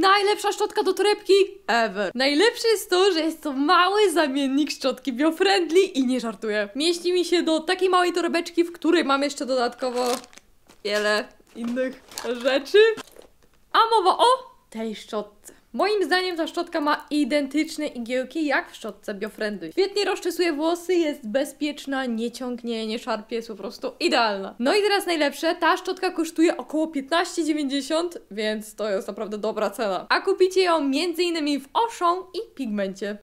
najlepsza szczotka do torebki ever. Najlepsze jest to, że jest to mały zamiennik szczotki biofriendly i nie żartuję. Mieści mi się do takiej małej torebeczki, w której mam jeszcze dodatkowo wiele innych rzeczy. A mowa o tej szczotce. Moim zdaniem ta szczotka ma identyczne igiełki jak w szczotce biofriendly. Świetnie rozczesuje włosy, jest bezpieczna, nie ciągnie, nie szarpie, jest po prostu idealna. No i teraz najlepsze, ta szczotka kosztuje około 15,90, więc to jest naprawdę dobra cena. A kupicie ją m.in. w Auchan i Pigmencie.